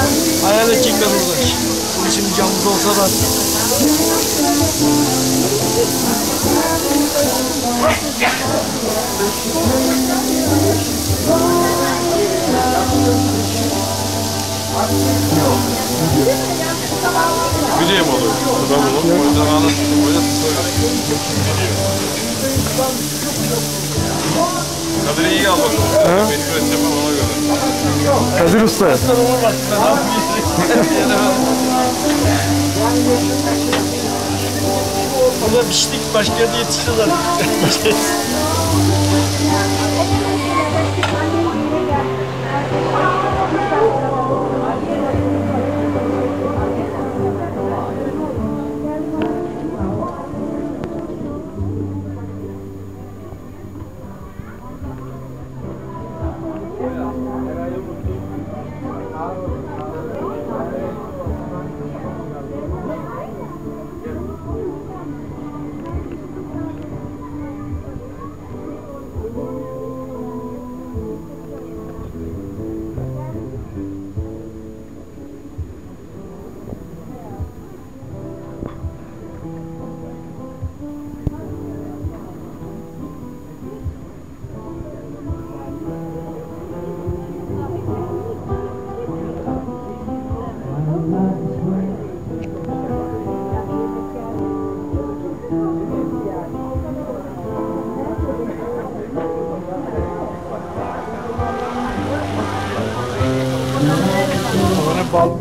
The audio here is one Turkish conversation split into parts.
Hayal edecekler orada. Bunun için camımız olsa da. Video mu oluyor? Ben bunu. O yüzden anlatayım. O yüzden Kadir iyi al bakalım. Beni üreteceğim ona göre. Kadir Usta. Orada piştik, başka yerde yetişeceğiz artık. Bal.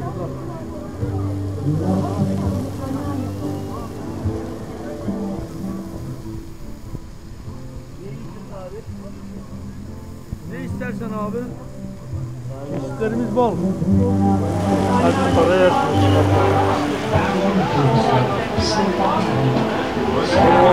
Ne istersen abi? İşlerimiz bol. Hadi para yersiniz.